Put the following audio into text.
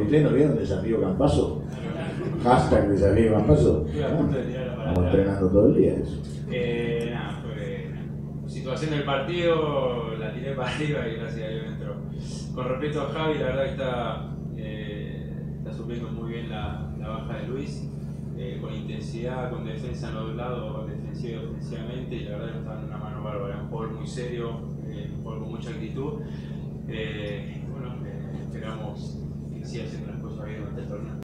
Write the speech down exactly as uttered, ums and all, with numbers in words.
¿Ustedes no vieron Desafío Campazo? Hashtag Desafío Campazo. Estamos entrenando todo el día eso. Eh, nada, fue situación del partido, la tiré para arriba y gracias a Dios entró. Con respecto a Javi, la verdad que está, eh, está supliendo muy bien la, la baja de Luis, eh, con intensidad, con defensa en los dos lados, defensiva y ofensivamente, y la verdad que está dando una mano bárbara. Un jugador muy serio, eh, un jugador con mucha actitud. Eh, bueno, eh, esperamos que siga haciendo las cosas bien durante el torneo.